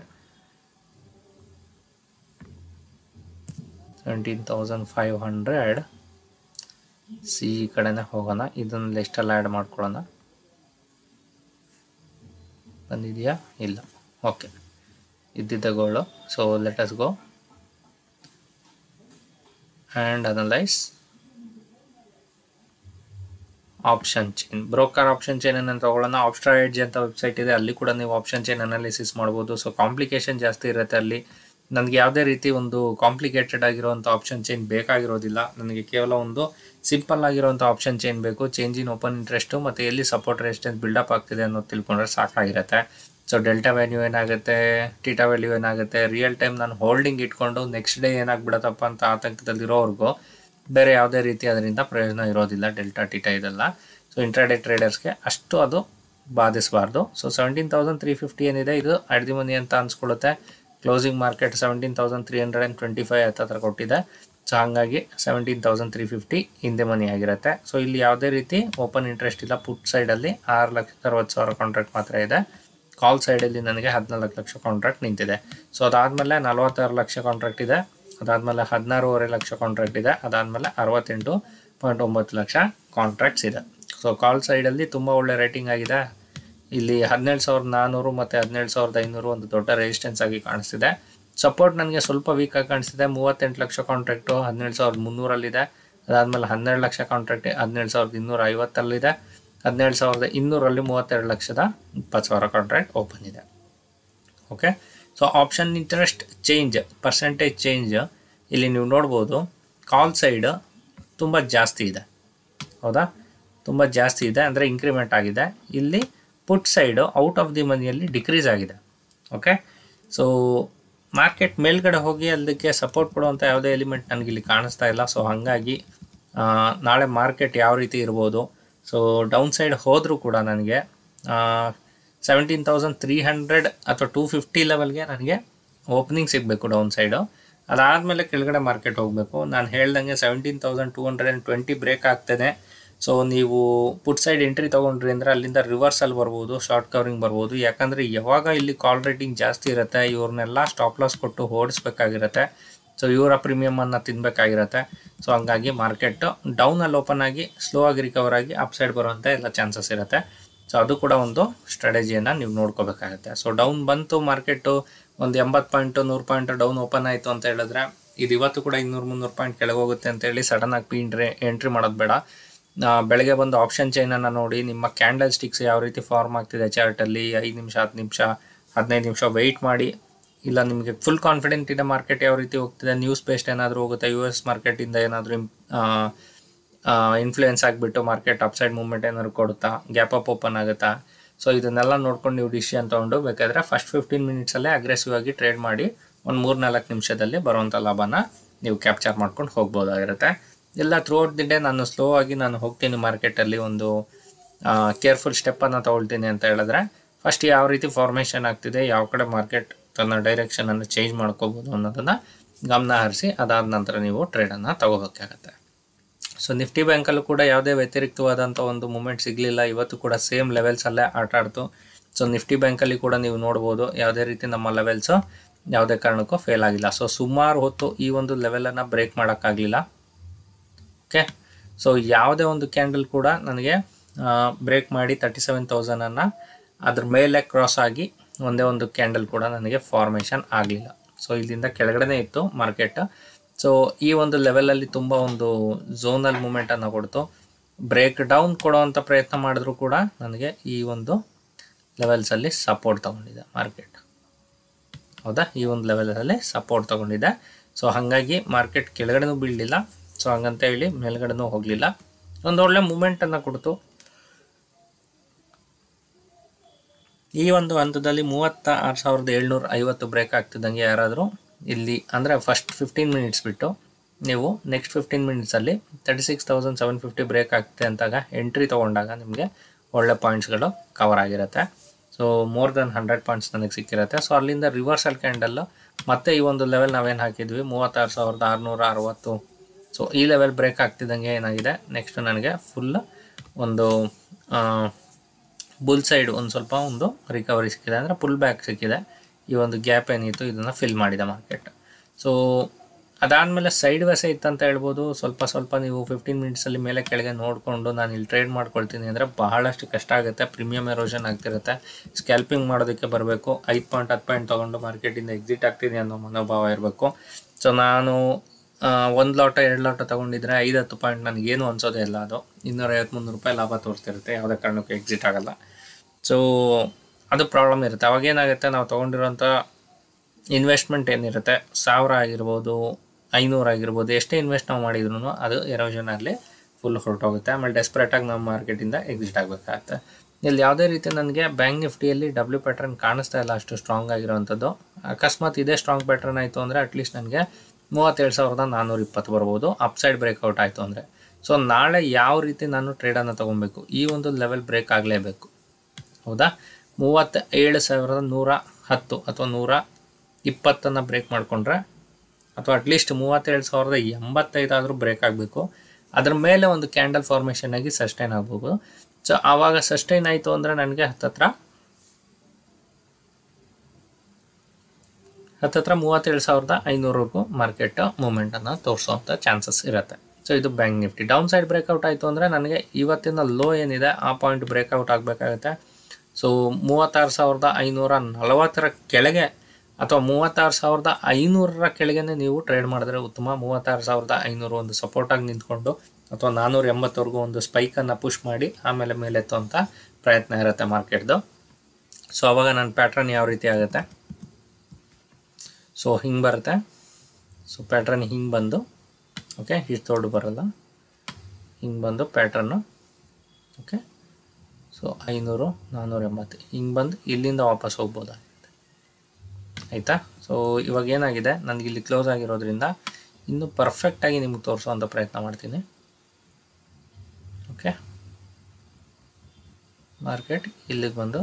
seventeen thousand five hundred C E ಕಡೆನೇ ಹೋಗೋಣ. ಇದನ್ನು ಲಿಸ್ಟಲ್ಲಿ ಆ್ಯಡ್ ಮಾಡ್ಕೊಳ್ಳೋಣ. ಬಂದಿದೆಯಾ? ಇಲ್ಲ. ಓಕೆ, ಇದ್ದಿದ್ದ gold. So let us go and analyse option chain. Broker option chain ಅನ್ನು ತಗೊಳ್ಳೋಣ. ಆಪ್ಸ್ಟ್ರಾ ಎಡ್ಜ್ ಅಂತ ವೆಬ್ಸೈಟ್ ಇದೆ, ಅಲ್ಲಿ ಕೂಡ ನೀವು ಆಪ್ಷನ್ ಚೈನ್ ಅನಾಲಿಸಿಸ್ ಮಾಡ್ಬೋದು. ಸೊ ಕಾಂಪ್ಲಿಕೇಶನ್ ಜಾಸ್ತಿ ಇರುತ್ತೆ ಅಲ್ಲಿ. ನನಗೆ ಯಾವುದೇ ರೀತಿ ಒಂದು ಕಾಂಪ್ಲಿಕೇಟೆಡ್ ಆಗಿರುವಂಥ ಆಪ್ಷನ್ ಚೈನ್ ಬೇಕಾಗಿರೋದಿಲ್ಲ. ನನಗೆ ಕೇವಲ ಒಂದು ಸಿಂಪಲ್ ಆಗಿರುವಂಥ ಆಪ್ಷನ್ ಚೈನ್ ಬೇಕು. ಚೇಂಜ್ ಇನ್ ಓಪನ್ ಇಂಟ್ರೆಸ್ಟು ಮತ್ತು ಎಲ್ಲಿ ಸಪೋರ್ಟ್ ರೆಸಿಸ್ಟೆನ್ಸ್ ಬಿಲ್ಡಪ್ ಆಗ್ತಿದೆ ಅನ್ನೋದು ತಿಳ್ಕೊಂಡ್ರೆ ಸಾಕಾಗಿರುತ್ತೆ. ಸೊ ಡೆಲ್ಟಾ ವ್ಯಾಲ್ಯೂ ಏನಾಗುತ್ತೆ, ಟೀಟಾ ವ್ಯಾಲ್ಯೂ ಏನಾಗುತ್ತೆ, ರಿಯಲ್ ಟೈಮ್ ನಾನು ಹೋಲ್ಡಿಂಗ್ ಇಟ್ಕೊಂಡು ನೆಕ್ಸ್ಟ್ ಡೇ ಏನಾಗ್ಬಿಡತ್ತಪ್ಪ ಅಂತ ಆತಂಕದಲ್ಲಿರೋವರೆಗೂ ಬೇರೆ ಯಾವುದೇ ರೀತಿ ಅದರಿಂದ ಪ್ರಯೋಜನ ಇರೋದಿಲ್ಲ. ಡೆಲ್ಟಾ ಟೀಟಾ ಇದೆಲ್ಲ ಸೊ ಇಂಟ್ರಾಡೇ ಟ್ರೇಡರ್ಸ್ಗೆ ಅಷ್ಟು ಅದು ಬಾಧಿಸಬಾರ್ದು. So seventeen thousand three fifty ಏನಿದೆ ಇದು ಅಟ್ ದಿ ಮನಿ ಅಂತ ಅನ್ಸ್ಕೊಳ್ಳುತ್ತೆ. Closing market seventeen thousand three hundred and twenty five ಹತ್ತಿರ ಕೊಟ್ಟಿದೆ. ಸೊ ಹಾಗಾಗಿ ಸೆವೆಂಟೀನ್ ತೌಸಂಡ್ ತ್ರೀ ಫಿಫ್ಟಿ ಹಿಂದೆ ಮನಿ ಆಗಿರುತ್ತೆ. ಸೊ ಇಲ್ಲಿ ಯಾವುದೇ ರೀತಿ ಓಪನ್ ಇಂಟ್ರೆಸ್ಟ್ ಇಲ್ಲ. ಪುಟ್ ಸೈಡಲ್ಲಿ ಆರು ಲಕ್ಷದ ಅರವತ್ತು ಸಾವಿರ ಕಾಂಟ್ರಾಕ್ಟ್ ಮಾತ್ರ ಇದೆ. ಕಾಲ್ ಸೈಡಲ್ಲಿ ನನಗೆ ಹದಿನಾಲ್ಕು ಲಕ್ಷ ಕಾಂಟ್ರಾಕ್ಟ್ ನಿಂತಿದೆ. ಸೊ ಅದಾದಮೇಲೆ ನಲವತ್ತಾರು ಲಕ್ಷ ಕಾಂಟ್ರಾಕ್ಟ್ ಇದೆ. ಅದಾದಮೇಲೆ ಹದಿನಾರೂವರೆ ಲಕ್ಷ ಕಾಂಟ್ರಾಕ್ಟ್ ಇದೆ. ಅದಾದಮೇಲೆ ಅರವತ್ತೆಂಟು ಪಾಯಿಂಟ್ ಒಂಬತ್ತು ಲಕ್ಷ ಕಾಂಟ್ರಾಕ್ಟ್ಸ್ ಇದೆ. ಸೊ ಕಾಲ್ ಸೈಡಲ್ಲಿ ತುಂಬ ಒಳ್ಳೆ ರೇಟಿಂಗ್ ಆಗಿದೆ. ಇಲ್ಲಿ ಹದಿನೇಳು ಸಾವಿರದ ನಾನ್ನೂರು ಮತ್ತು ಹದಿನೇಳು ಸಾವಿರದ ಐನೂರು ಒಂದು ದೊಡ್ಡ ರೆಸಿಸ್ಟೆನ್ಸ್ ಆಗಿ ಕಾಣಿಸ್ತಿದೆ. ಸಪೋರ್ಟ್ ನನಗೆ ಸ್ವಲ್ಪ ವೀಕಾಗಿ ಕಾಣಿಸ್ತಿದೆ. ಮೂವತ್ತೆಂಟು ಲಕ್ಷ ಕಾಂಟ್ರಾಕ್ಟು ಹದಿನೇಳು ಸಾವಿರದ ಮುನ್ನೂರಲ್ಲಿದೆ. ಅದಾದಮೇಲೆ ಹನ್ನೆರಡು ಲಕ್ಷ ಕಾಂಟ್ರಾಕ್ಟ್ ಹದಿನೇಳು ಸಾವಿರದ ಇನ್ನೂರ ಐವತ್ತಲ್ಲಿದೆ. ಹದಿನೇಳು ಸಾವಿರದ ಇನ್ನೂರಲ್ಲಿ ಮೂವತ್ತೆರಡು ಲಕ್ಷದ ಇಪ್ಪತ್ತು ಸಾವಿರ ಕಾಂಟ್ರಾಕ್ಟ್ ಓಪನ್ ಇದೆ. Okay, so option interest change percentage change ಇಲ್ಲಿ ನೀವು ನೋಡ್ಬೋದು. ಕಾಲ್ ಸೈಡ್ ತುಂಬ ಜಾಸ್ತಿ ಇದೆ, ಹೌದಾ? ತುಂಬ ಜಾಸ್ತಿ ಇದೆ ಅಂದರೆ ಇನ್ಕ್ರಿಮೆಂಟ್ ಆಗಿದೆ. ಇಲ್ಲಿ put side out of the ಮನಿಯಲ್ಲಿ ಡಿಕ್ರೀಸ್ ಆಗಿದೆ. ಓಕೆ, ಸೊ ಮಾರ್ಕೆಟ್ ಮೇಲ್ಗಡೆ ಹೋಗಿ ಅದಕ್ಕೆ ಸಪೋರ್ಟ್ ಕೊಡುವಂಥ ಯಾವುದೇ ಎಲಿಮೆಂಟ್ ನನಗಿಲ್ಲಿ ಕಾಣಿಸ್ತಾ ಇಲ್ಲ. ಸೊ ಹಾಗಾಗಿ ನಾಳೆ ಮಾರ್ಕೆಟ್ ಯಾವ ರೀತಿ ಇರ್ಬೋದು. ಸೊ ಡೌನ್ ಸೈಡ್ ಹೋದರೂ ಕೂಡ ನನಗೆ ಸೆವೆಂಟೀನ್ ತೌಸಂಡ್ ತ್ರೀ ಹಂಡ್ರೆಡ್ ಅಥವಾ ಟೂ ಫಿಫ್ಟಿ ಲೆವೆಲ್ಗೆ ನನಗೆ ಓಪನಿಂಗ್ ಸಿಗಬೇಕು ಡೌನ್ ಸೈಡು. ಅದಾದಮೇಲೆ ಕೆಳಗಡೆ ಮಾರ್ಕೆಟ್ ಹೋಗಬೇಕು. ನಾನು ಹೇಳ್ದಂಗೆ seventeen thousand two hundred and twenty break ಆಗ್ತದೆ. ಸೊ ನೀವು ಪುಟ್ ಸೈಡ್ ಎಂಟ್ರಿ ತೊಗೊಂಡ್ರಿ ಅಂದರೆ ಅಲ್ಲಿಂದ ರಿವರ್ಸಲ್ ಬರ್ಬೋದು, ಶಾರ್ಟ್ ಕವರಿಂಗ್ ಬರ್ಬೋದು. ಯಾಕಂದರೆ ಯಾವಾಗ ಇಲ್ಲಿ ಕಾಲ್ ರೇಟಿಂಗ್ ಜಾಸ್ತಿ ಇರುತ್ತೆ ಇವ್ರನ್ನೆಲ್ಲ ಸ್ಟಾಪ್ ಲಾಸ್ ಕೊಟ್ಟು ಓಡಿಸ್ಬೇಕಾಗಿರುತ್ತೆ. ಸೊ ಇವರ ಪ್ರೀಮಿಯಮನ್ನು ತಿನ್ನಬೇಕಾಗಿರುತ್ತೆ. ಸೊ ಹಂಗಾಗಿ ಮಾರ್ಕೆಟು ಡೌನಲ್ಲಿ ಓಪನ್ ಆಗಿ ಸ್ಲೋ ಆಗಿ ರಿಕವರ್ ಆಗಿ ಅಪ್ ಸೈಡ್ ಬರುವಂಥ ಎಲ್ಲ ಚಾನ್ಸಸ್ ಇರುತ್ತೆ. ಸೊ ಅದು ಕೂಡ ಒಂದು ಸ್ಟ್ರಾಟಜಿಯನ್ನು ನೀವು ನೋಡ್ಕೋಬೇಕಾಗುತ್ತೆ. ಸೊ ಡೌನ್ ಬಂತು ಮಾರ್ಕೆಟು ಒಂದು ಎಂಬತ್ತು ಪಾಯಿಂಟು ನೂರು ಪಾಯಿಂಟ್ ಡೌನ್ ಓಪನ್ ಆಯಿತು ಅಂತ ಹೇಳಿದ್ರೆ ಇದು ಇವತ್ತು ಕೂಡ ಇನ್ನೂರು ಮುನ್ನೂರು ಪಾಯಿಂಟ್ ಕೆಳಗೆ ಹೋಗುತ್ತೆ ಅಂತೇಳಿ ಸಡನ್ನಾಗಿ ಪಿ ಎಂಟ್ರಿ ಎಂಟ್ರಿ ಮಾಡೋದು ಬೇಡ. ಬೆಳಗ್ಗೆ ಬಂದು ಆಪ್ಷನ್ ಚೈನನ್ನು ನೋಡಿ, ನಿಮ್ಮ ಕ್ಯಾಂಡಲ್ ಸ್ಟಿಕ್ಸ್ ಯಾವ ರೀತಿ ಫಾರ್ಮ್ ಆಗ್ತಿದೆ ಚಾರ್ಟಲ್ಲಿ, ಐದು ನಿಮಿಷ ಹತ್ತು ನಿಮಿಷ ಹದಿನೈದು ನಿಮಿಷ ವೆಯ್ಟ್ ಮಾಡಿ. ಇಲ್ಲ ನಿಮಗೆ ಫುಲ್ ಕಾನ್ಫಿಡೆಂಟ್ ಇದೆ ಮಾರ್ಕೆಟ್ ಯಾವ ರೀತಿ ಹೋಗ್ತಿದೆ, ನ್ಯೂಸ್ ಬೇಸ್ಡ್ ಏನಾದರೂ ಹೋಗುತ್ತೆ, ಯು ಎಸ್ ಮಾರ್ಕೆಟಿಂದ ಏನಾದರೂ ಇನ್ಫ್ಲೂಯೆನ್ಸ್ ಆಗಿಬಿಟ್ಟು ಮಾರ್ಕೆಟ್ ಅಪ್ಸೈಡ್ ಮೂವ್ಮೆಂಟ್ ಏನಾದ್ರು ಕೊಡುತ್ತಾ, ಗ್ಯಾಪ್ ಅಪ್ ಓಪನ್ ಆಗುತ್ತಾ. ಸೊ ಇದನ್ನೆಲ್ಲ ನೋಡ್ಕೊಂಡು ನೀವು ಡಿಸಿಷನ್ ತೊಗೊಂಡು ಬೇಕಾದರೆ ಫಸ್ಟ್ ಫಿಫ್ಟೀನ್ ಮಿನಿಟ್ಸಲ್ಲೇ ಅಗ್ರೆಸಿವ್ ಆಗಿ ಟ್ರೇಡ್ ಮಾಡಿ ಒಂದು ಮೂರು ನಾಲ್ಕು ನಿಮಿಷದಲ್ಲಿ ಬರುವಂಥ ಲಾಭನ ನೀವು ಕ್ಯಾಪ್ಚರ್ ಮಾಡ್ಕೊಂಡು ಹೋಗ್ಬೋದಾಗಿರುತ್ತೆ. ಎಲ್ಲ ಥ್ರೂ ಔಟ್ ದಿ ಡೇ ನಾನು ಸ್ಲೋ ಆಗಿ ನಾನು ಹೋಗ್ತೀನಿ ಮಾರ್ಕೆಟಲ್ಲಿ, ಒಂದು ಕೇರ್ಫುಲ್ ಸ್ಟೆಪ್ಪನ್ನು ತೊಗೊಳ್ತೀನಿ ಅಂತ ಹೇಳಿದ್ರೆ ಫಸ್ಟ್ ಯಾವ ರೀತಿ ಫಾರ್ಮೇಷನ್ ಆಗ್ತಿದೆ, ಯಾವ ಕಡೆ ಮಾರ್ಕೆಟ್ ತನ್ನ ಡೈರೆಕ್ಷನನ್ನು ಚೇಂಜ್ ಮಾಡ್ಕೋಬೋದು ಅನ್ನೋದನ್ನು ಗಮನ ಹರಿಸಿ ಅದಾದ ನಂತರ ನೀವು ಟ್ರೇಡನ್ನು ತಗೋಬೇಕಾಗತ್ತೆ. ಸೊ ನಿಫ್ಟಿ ಬ್ಯಾಂಕಲ್ಲೂ ಕೂಡ ಯಾವುದೇ ವ್ಯತಿರಿಕ್ತವಾದಂಥ ಒಂದು ಮೂಮೆಂಟ್ ಸಿಗಲಿಲ್ಲ. ಇವತ್ತು ಕೂಡ ಸೇಮ್ ಲೆವೆಲ್ಸಲ್ಲೇ ಆಟ ಆಡ್ತು. ಸೊ ನಿಫ್ಟಿ ಬ್ಯಾಂಕಲ್ಲಿ ಕೂಡ ನೀವು ನೋಡ್ಬೋದು ಯಾವುದೇ ರೀತಿ ನಮ್ಮ ಲೆವೆಲ್ಸು ಯಾವುದೇ ಕಾರಣಕ್ಕೂ ಫೇಲ್ ಆಗಿಲ್ಲ. ಸೊ ಸುಮಾರು ಹೊತ್ತು ಈ ಒಂದು ಲೆವೆಲನ್ನು ಬ್ರೇಕ್ ಮಾಡೋಕ್ಕಾಗಲಿಲ್ಲ. ಓಕೆ, ಸೊ ಯಾವುದೇ ಒಂದು ಕ್ಯಾಂಡಲ್ ಕೂಡ ನನಗೆ ಬ್ರೇಕ್ ಮಾಡಿ ತರ್ಟಿ ಸೆವೆನ್ ತೌಸಂಡನ್ನು ಅದ್ರ ಮೇಲೆ ಕ್ರಾಸ್ ಆಗಿ ಒಂದೇ ಒಂದು ಕ್ಯಾಂಡಲ್ ಕೂಡ ನನಗೆ ಫಾರ್ಮೇಷನ್ ಆಗಲಿಲ್ಲ. ಸೊ ಇಲ್ಲಿಂದ ಕೆಳಗಡೆ ಇತ್ತು ಮಾರ್ಕೆಟ್. ಸೊ ಈ ಒಂದು ಲೆವೆಲಲ್ಲಿ ತುಂಬ ಒಂದು ಝೋನಲ್ ಮೂಮೆಂಟನ್ನು ಕೊಡ್ತು. ಬ್ರೇಕ್ ಡೌನ್ ಕೊಡೋವಂಥ ಪ್ರಯತ್ನ ಮಾಡಿದ್ರು ಕೂಡ ನನಗೆ ಈ ಒಂದು ಲೆವೆಲ್ಸಲ್ಲಿ ಸಪೋರ್ಟ್ ತೊಗೊಂಡಿದೆ ಮಾರ್ಕೆಟ್. ಹೌದಾ, ಈ ಒಂದು ಲೆವೆಲಲ್ಲಿ ಸಪೋರ್ಟ್ ತೊಗೊಂಡಿದೆ. ಸೊ ಹಾಗಾಗಿ ಮಾರ್ಕೆಟ್ ಕೆಳಗಡೆನೂ ಬೀಳಲಿಲ್ಲ, ಸೊ ಹಂಗಂತ ಹೇಳಿ ಮೇಲ್ಗಡೆನೂ ಹೋಗಲಿಲ್ಲ, ಒಂದು ಒಳ್ಳೆ ಮೂಮೆಂಟನ್ನು ಕೊಡ್ತು. ಈ ಒಂದು ಹಂತದಲ್ಲಿ ಮೂವತ್ತ ಆರು ಸಾವಿರದ ಏಳ್ನೂರ ಐವತ್ತು ಬ್ರೇಕ್ ಆಗ್ತಿದ್ದಂಗೆ ಯಾರಾದರೂ ಇಲ್ಲಿ ಅಂದರೆ ಫಸ್ಟ್ ಫಿಫ್ಟೀನ್ ಮಿನಿಟ್ಸ್ ಬಿಟ್ಟು ನೀವು ನೆಕ್ಸ್ಟ್ ಫಿಫ್ಟೀನ್ ಮಿನಿಟ್ಸಲ್ಲಿ thirty six thousand seven fifty break ಆಗ್ತಿದೆ ಅಂತಾಗ ಎಂಟ್ರಿ ತೊಗೊಂಡಾಗ ನಿಮಗೆ ಒಳ್ಳೆ ಪಾಯಿಂಟ್ಸ್ಗಳು ಕವರ್ ಆಗಿರುತ್ತೆ. So more than hundred points ನನಗೆ ಸಿಕ್ಕಿರುತ್ತೆ. ಸೊ ಅಲ್ಲಿಂದ ರಿವರ್ಸಲ್ ಕ್ಯಾಂಡಲ್ಲು ಮತ್ತೆ ಈ ಒಂದು ಲೆವೆಲ್ ನಾವೇನು ಹಾಕಿದ್ವಿ ಮೂವತ್ತಾರು ಸಾವಿರದ ಆರುನೂರ ಅರವತ್ತು, ಸೊ ಈ ಲೆವೆಲ್ ಬ್ರೇಕ್ ಆಗ್ತಿದ್ದಂಗೆ ಏನಾಗಿದೆ ನೆಕ್ಸ್ಟ್ ನನಗೆ ಫುಲ್ ಒಂದು ಬುಲ್ ಸೈಡ್ ಒಂದು ಸ್ವಲ್ಪ ಒಂದು ರಿಕವರಿ ಸಿಕ್ಕಿದೆ, ಅಂದರೆ ಪುಲ್ ಬ್ಯಾಕ್ ಸಿಕ್ಕಿದೆ. ಈ ಒಂದು ಗ್ಯಾಪ್ ಏನಿತ್ತು ಇದನ್ನು ಫಿಲ್ ಮಾಡಿದೆ ಮಾರ್ಕೆಟ್. ಸೊ ಅದಾದಮೇಲೆ ಸೈಡ್ ವೇಸೇ ಇತ್ತಂತ ಹೇಳ್ಬೋದು. ಸ್ವಲ್ಪ ಸ್ವಲ್ಪ ನೀವು ಫಿಫ್ಟೀನ್ ಮಿನಿಟ್ಸಲ್ಲಿ ಮೇಲೆ ಕೆಳಗೆ ನೋಡಿಕೊಂಡು ನಾನು ಇಲ್ಲಿ ಟ್ರೇಡ್ ಮಾಡ್ಕೊಳ್ತೀನಿ ಅಂದರೆ ಬಹಳಷ್ಟು ಕಷ್ಟ ಆಗುತ್ತೆ, ಪ್ರೀಮಿಯಮ್ ಎರೋಷನ್ ಆಗ್ತಿರುತ್ತೆ. ಸ್ಕ್ಯಾಲ್ಪಿಂಗ್ ಮಾಡೋದಕ್ಕೆ ಬರಬೇಕು, ಐದು ಪಾಯಿಂಟ್ ಹತ್ತು ಪಾಯಿಂಟ್ ತೊಗೊಂಡು ಮಾರ್ಕೆಟಿಂದ ಎಕ್ಸಿಟ್ ಆಗ್ತೀನಿ ಅನ್ನೋ ಮನೋಭಾವ ಇರಬೇಕು. ಸೊ ನಾನು ಒಂದು ಲಾಟ ಎರಡು ಲಾಟ ತೊಗೊಂಡಿದ್ರೆ ಐದು ಹತ್ತು ಪಾಯಿಂಟ್ ನನಗೇನು ಅನ್ಸೋದೇ ಇಲ್ಲ, ಅದು ಇನ್ನೂರ ಐವತ್ತು ಮುನ್ನೂರು ರೂಪಾಯಿ ಲಾಭ ತೋರಿಸ್ತಿರುತ್ತೆ, ಯಾವುದೇ ಕಾರಣಕ್ಕೂ ಎಕ್ಸಿಟ್ ಆಗೋಲ್ಲ. ಸೊ ಅದು ಪ್ರಾಬ್ಲಮ್ ಇರುತ್ತೆ. ಅವಾಗೇನಾಗುತ್ತೆ, ನಾವು ತೊಗೊಂಡಿರೋಂಥ ಇನ್ವೆಸ್ಟ್ಮೆಂಟ್ ಏನಿರುತ್ತೆ ಸಾವಿರ ಆಗಿರ್ಬೋದು ಐನೂರು ಆಗಿರ್ಬೋದು, ಎಷ್ಟೇ ಇನ್ವೆಸ್ಟ್ ನಾವು ಮಾಡಿದ್ರು ಅದು ಎರೋಷನಲ್ಲಿ ಫುಲ್ ಹೊರಟೋಗುತ್ತೆ. ಆಮೇಲೆ ಡೆಸ್ಪರೇಟಾಗಿ ನಾವು ಮಾರ್ಕೆಟಿಂದ ಎಕ್ಸಿಟ್ ಆಗಬೇಕಾಗತ್ತೆ. ಇಲ್ಲಿ ಯಾವುದೇ ರೀತಿ ನನಗೆ ಬ್ಯಾಂಕ್ ನಿಫ್ಟಿಯಲ್ಲಿ ಡಬ್ಲ್ಯೂ ಪ್ಯಾಟ್ರನ್ ಕಾಣಿಸ್ತಾ ಇಲ್ಲ ಅಷ್ಟು ಸ್ಟ್ರಾಂಗ್ ಆಗಿರೋವಂಥದ್ದು. ಅಕಸ್ಮಾತ್ ಇದೇ ಸ್ಟ್ರಾಂಗ್ ಪ್ಯಾಟ್ರನ್ ಆಯಿತು ಅಂದರೆ ಅಟ್ಲೀಸ್ಟ್ ನನಗೆ ಮೂವತ್ತೇಳು ಸಾವಿರದ ನಾನ್ನೂರ ಇಪ್ಪತ್ತು ಬರ್ಬೋದು ಅಪ್ಸೈಡ್ ಬ್ರೇಕ್ಔಟ್ ಆಯಿತು ಅಂದರೆ. ಸೊ ನಾಳೆ ಯಾವ ರೀತಿ ನಾನು ಟ್ರೇಡನ್ನು ತೊಗೊಬೇಕು, ಈ ಒಂದು ಲೆವೆಲ್ ಬ್ರೇಕ್ ಆಗಲೇಬೇಕು. ಹೌದಾ, ಮೂವತ್ತ ಏಳು ಸಾವಿರದ ನೂರ ಹತ್ತು ಅಥವಾ ನೂರ ಇಪ್ಪತ್ತನ್ನು ಬ್ರೇಕ್ ಮಾಡಿಕೊಂಡ್ರೆ ಅಥವಾ ಅಟ್ಲೀಸ್ಟ್ ಮೂವತ್ತೇಳು ಸಾವಿರದ ಎಂಬತ್ತೈದಾದರೂ ಬ್ರೇಕ್ ಆಗಬೇಕು. ಅದ್ರ ಮೇಲೆ ಒಂದು ಕ್ಯಾಂಡಲ್ ಫಾರ್ಮೇಷನ್ ಆಗಿ ಸಸ್ಟೈನ್ ಆಗ್ಬೋದು. ಸೊ ಆವಾಗ ಸಸ್ಟೈನ್ ಆಯಿತು ಅಂದರೆ ನನಗೆ ಹತ್ತತ್ರ ಹತ್ತತ್ರ ಮೂವತ್ತೇಳು ಸಾವಿರದ ಐನೂರವರೆಗೂ ಮಾರ್ಕೆಟ್ ಮೂಮೆಂಟನ್ನು ತೋರಿಸುವಂಥ ಚಾನ್ಸಸ್ ಇರುತ್ತೆ. ಸೊ ಇದು bank Nifty. Down side breakout ಆಯಿತು ಅಂದರೆ ನನಗೆ ಇವತ್ತಿನ ಲೋ ಏನಿದೆ ಆ ಪಾಯಿಂಟ್ ಬ್ರೇಕ್ಔಟ್ ಆಗಬೇಕಾಗುತ್ತೆ. ಸೊ ಮೂವತ್ತಾರು ಸಾವಿರದ ಐನೂರ ನಲವತ್ತರ ಕೆಳಗೆ ಅಥವಾ ಮೂವತ್ತಾರು ಸಾವಿರದ ಐನೂರರ ಕೆಳಗೆ ನೀವು ಟ್ರೇಡ್ ಮಾಡಿದ್ರೆ ಉತ್ತಮ. ಮೂವತ್ತಾರು ಸಾವಿರದ ಐನೂರು ಒಂದು ಸಪೋರ್ಟಾಗಿ ನಿಂತ್ಕೊಂಡು ಅಥವಾ ನಾನ್ನೂರ ಎಂಬತ್ತವರೆಗೂ ಒಂದು ಸ್ಪೈಕನ್ನು ಪುಷ್ ಮಾಡಿ ಆಮೇಲೆ ಮೇಲೆತ್ತುವಂಥ ಪ್ರಯತ್ನ ಇರುತ್ತೆ ಮಾರ್ಕೆಟ್ದು. ಸೊ ಆವಾಗ ನನ್ನ ಪ್ಯಾಟ್ರನ್ ಯಾವ ರೀತಿ ಆಗುತ್ತೆ, ಸೊ ಹಿಂಗೆ ಬರುತ್ತೆ. ಸೊ ಪ್ಯಾಟ್ರನ್ ಹಿಂಗೆ ಬಂದು, ಓಕೆ, ಇಷ್ಟು ದೊಡ್ಡ ಬರೋಲ್ಲ, ಹಿಂಗೆ ಬಂದು ಪ್ಯಾಟ್ರನ್ನು, ಓಕೆ, ಸೊ ಐನೂರು ನಾನ್ನೂರ ಎಂಬತ್ತು ಹಿಂಗೆ ಬಂದು ಇಲ್ಲಿಂದ ವಾಪಸ್ ಹೋಗ್ಬೋದಾಗುತ್ತೆ. ಆಯಿತಾ. ಸೊ ಇವಾಗ ಏನಾಗಿದೆ, ನನಗೆ ಇಲ್ಲಿ ಕ್ಲೋಸ್ ಆಗಿರೋದ್ರಿಂದ ಇನ್ನೂ ಪರ್ಫೆಕ್ಟಾಗಿ ನಿಮ್ಗೆ ತೋರಿಸೋವಂಥ ಪ್ರಯತ್ನ ಮಾಡ್ತೀನಿ. ಓಕೆ, ಮಾರ್ಕೆಟ್ ಇಲ್ಲಿಗೆ ಬಂದು